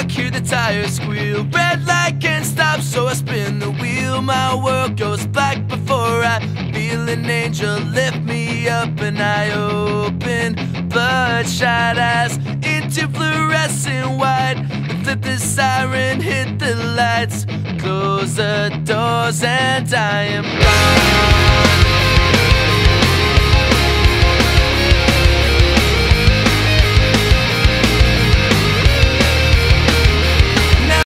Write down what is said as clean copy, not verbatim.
truck, hear the tires squeal. Red light can't stop, so I spin the wheel. My world goes black before I feel an angel lift me up, and I open bloodshot eyes into fluorescent white. Flip the siren, hit the lights, close the doors, and I am gone.